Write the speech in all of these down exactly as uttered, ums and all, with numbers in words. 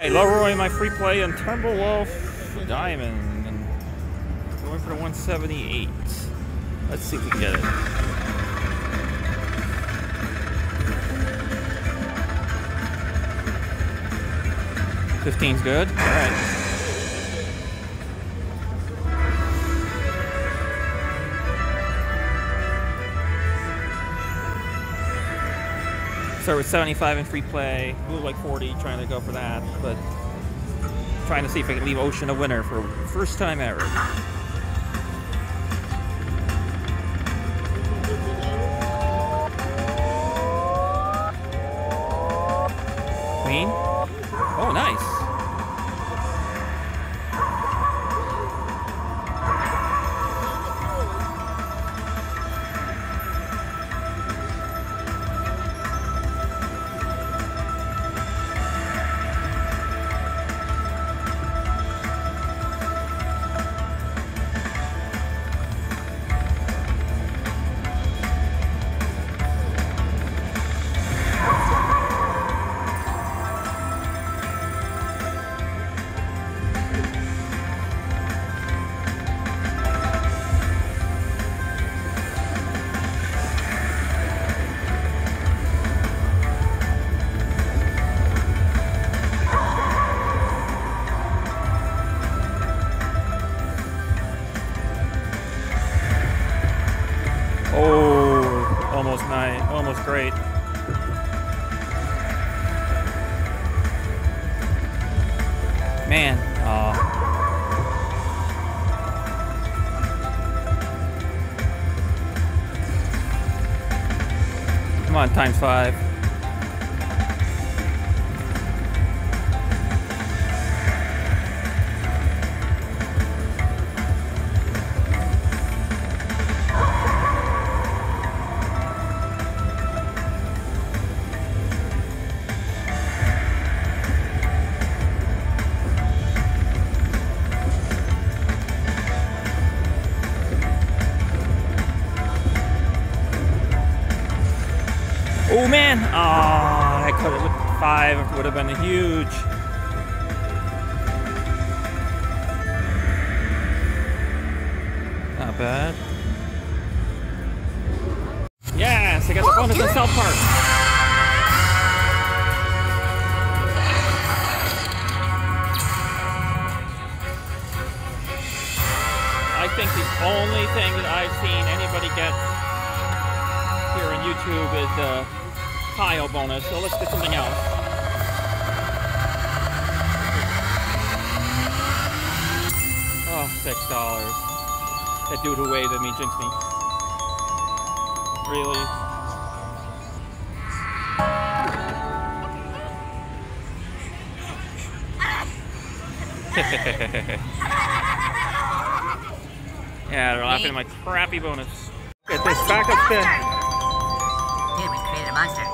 Hey, Leroy, my free play on Timberwolf Diamond. And going for the one seventy-eight. Let's see if we can get it. fifteen's good. All right. Start with seventy-five in free play. Blew like forty, trying to go for that, but trying to see if I can leave Ocean a winner for first time ever. Queen. Oh, nice. Oh, almost nine, almost great. Man, aw. Come on, times five. Oh man! Oh, I could have with five. It would have been huge. Not bad. Yes, I got the bonus in South Park. I think the only thing that I've seen anybody get here on YouTube is the Kyle bonus, so let's get something else. Oh, six dollars. That dude who waved at me jinxed me. Really? Yeah, they're laughing at my crappy bonus. Get this backup spin. Dude, we created a monster.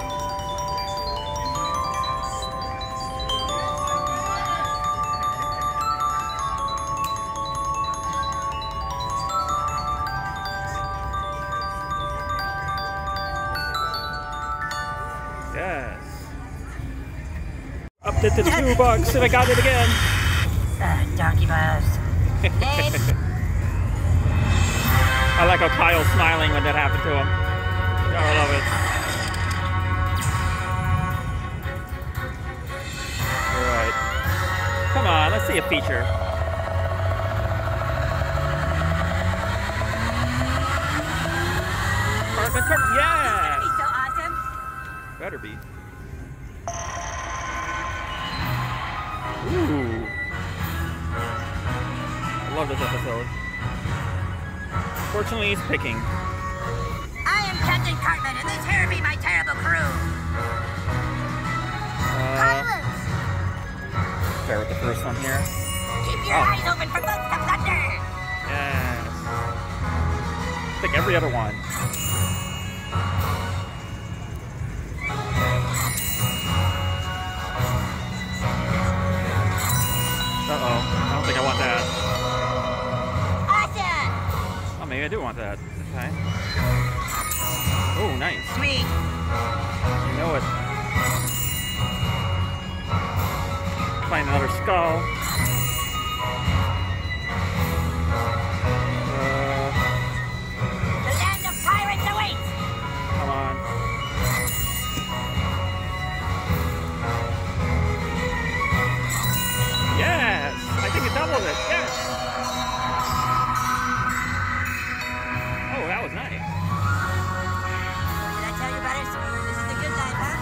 Yes. Upped it to two bucks and I got it again. Uh, donkey buzz. I like how Kyle's smiling when that happened to him. I love it. Alright. Come on, let's see a feature. Cartman, Cartman, yeah! This is so awesome. Better be. Ooh. I love this episode. Fortunately, he's picking. I am Captain Cartman, and this here be my terrible crew. Uh, start with the first one here. Keep your Oh. eyes open for bolts of thunder. Yes. I think every other one. Uh-oh. I don't think I want that. Awesome. Oh, maybe I do want that. Okay. Oh, nice. Sweet. You know it. find another skull. Uh, The land of pirates awaits! come on. Yes! I think it doubled it. Yes! Oh, that was nice. Did I tell you, brothers? This is the good life, huh?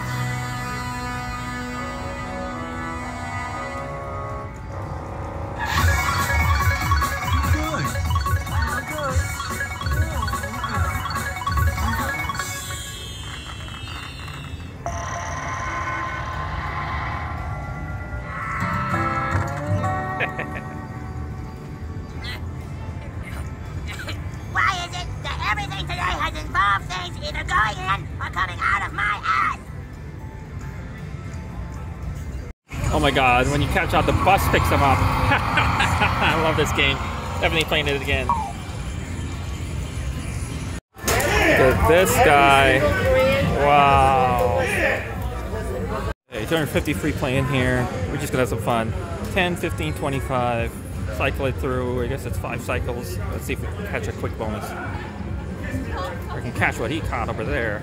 Why is it that everything today has involved things either going in or coming out of my ass? Oh my god, when you catch out, the bus picks them up. I love this game. Definitely playing it again. Look at this guy. Wow. Okay, two hundred fifty free play in here. We're just gonna have some fun. ten, fifteen, twenty-five. Cycle it through. I guess it's five cycles. Let's see if we can catch a quick bonus. Or I can catch what he caught over there.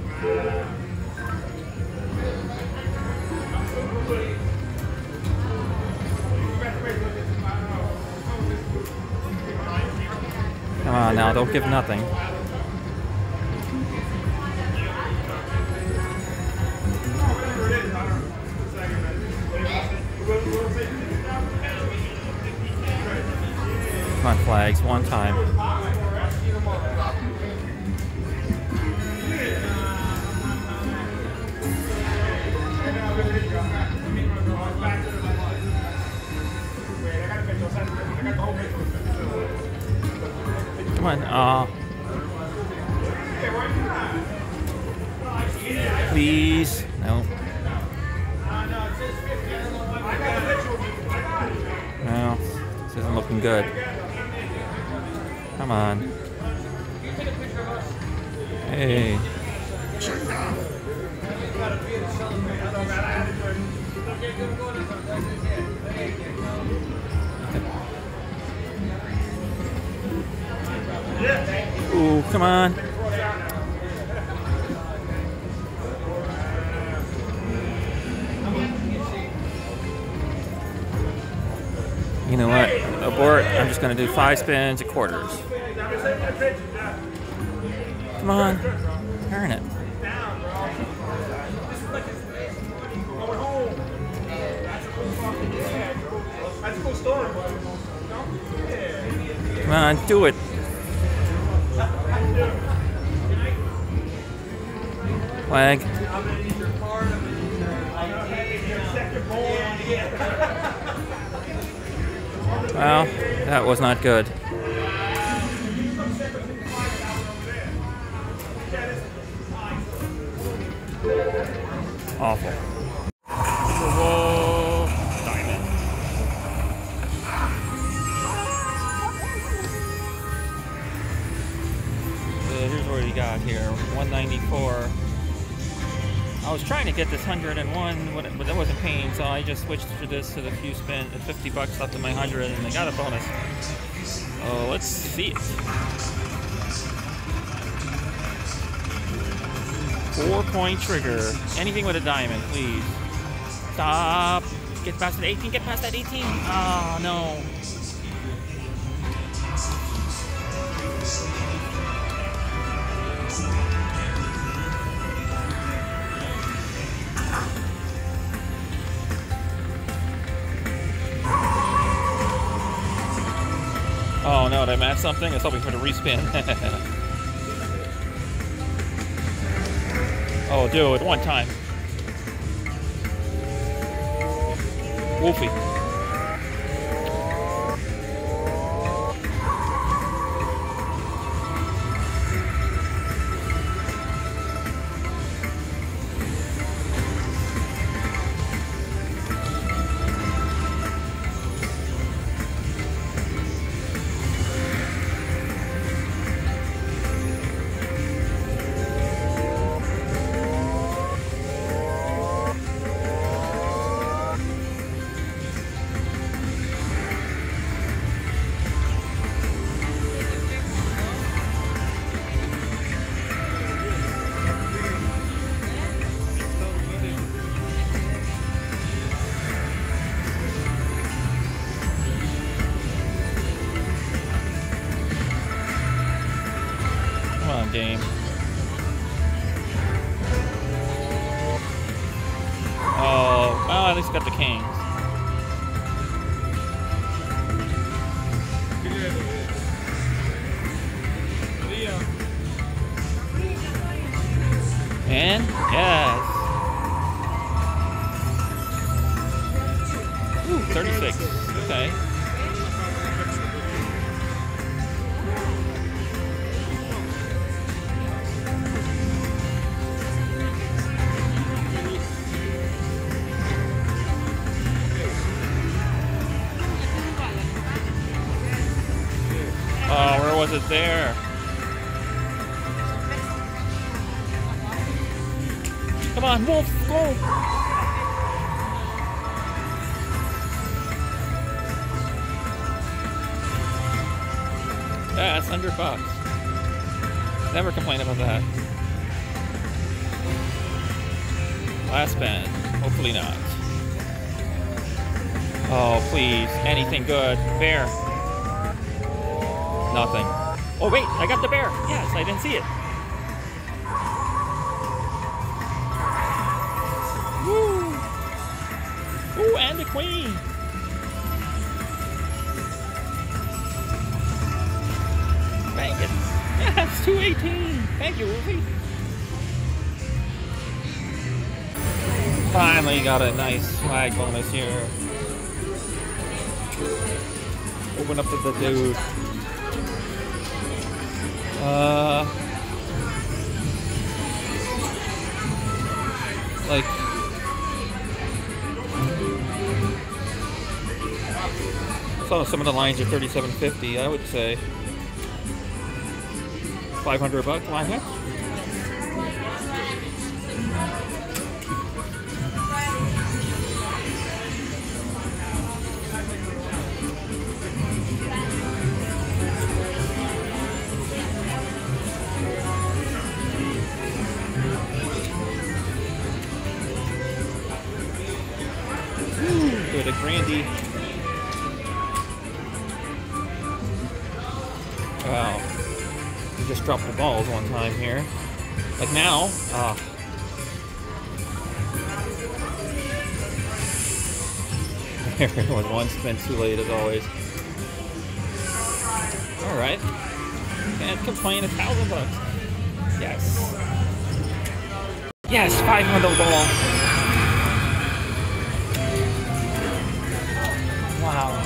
Come on now, don't give nothing. Come on, flags, one time. Come on, uh please. No. No, this isn't looking good. Come on. Hey. Ooh, come on. You know what? Abort. I'm just going to do five spins at quarters. Come on. Turn it. Come on, do it. Flag. Well, that was not good. Awful. Whoa, diamond. So here's what we got here. one ninety-four. I was trying to get this one hundred and one, but that wasn't paying, so I just switched to this to the few spin, fifty bucks left in my one hundred, and I got a bonus. Oh, let's see it. Four point trigger. Anything with a diamond, please. Stop. Get past that eighteen. Get past that eighteen. Oh, no. Oh no, did I match something? I was hoping for the respin. Oh, dude, one time. Wolfie. on, game. Oh, well, at least got the Kings. And yes. Ooh, thirty-six. Okay. Oh, where was it there? Come on, Wolf, go! Yeah, it's one hundred bucks. Never complain about that. Last spin. Hopefully not. Oh, please. Anything good. Bear. Nothing. Oh, wait. I got the bear. Yes, I didn't see it. Woo! Ooh, and the queen. Thank it. Yes, two eighteen. Thank you, Wolfie. Finally got a nice swag bonus here. Open up to the dude. Uh, like, so some of the lines are thirty-seven fifty. I would say five hundred bucks line hit. Good, a Grandy. Wow. You just dropped the balls one time here. Like now. Ah. There it was, one spin too late as always. Alright. Can't complain, a thousand bucks. Yes. Yes, five hundred ball. Wow.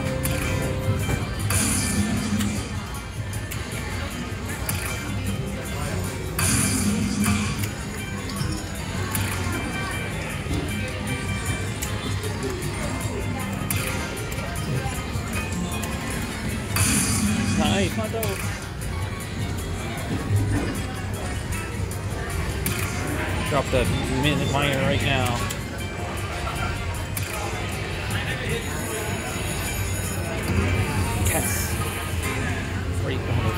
Nice, my dog. Drop the minute minor right now. Yes. Great bonus.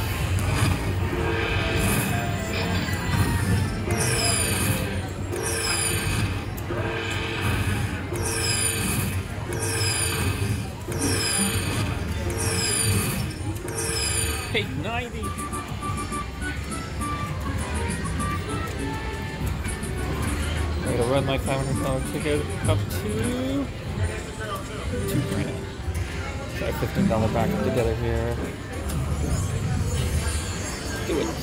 eight ninety. I'm gonna run my five hundred dollar ticket up to two grand. Got fifteen dollar back together here. Do it.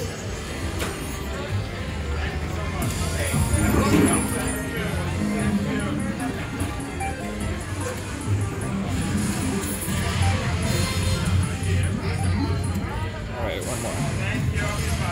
Alright, one more.